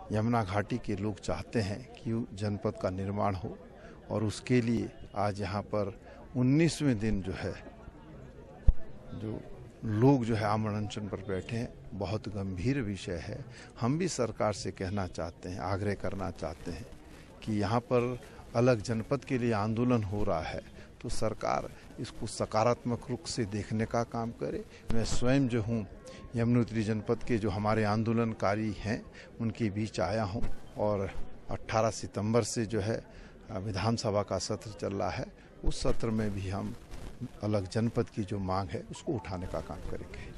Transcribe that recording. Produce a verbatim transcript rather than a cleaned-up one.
यमुना घाटी के लोग चाहते हैं कि जनपद का निर्माण हो और उसके लिए आज यहाँ पर उन्नीसवें दिन जो है जो लोग जो है आमरण अनशन पर बैठे हैं। बहुत गंभीर विषय है। हम भी सरकार से कहना चाहते हैं, आग्रह करना चाहते हैं कि यहाँ पर अलग जनपद के लिए आंदोलन हो रहा है तो सरकार इसको सकारात्मक रूप से देखने का काम करे। मैं स्वयं जो हूँ यमुनोत्री जनपद के जो हमारे आंदोलनकारी हैं उनके बीच आया हूँ और अठारह सितंबर से जो है विधानसभा का सत्र चल रहा है। उस सत्र में भी हम अलग जनपद की जो मांग है उसको उठाने का काम करेंगे।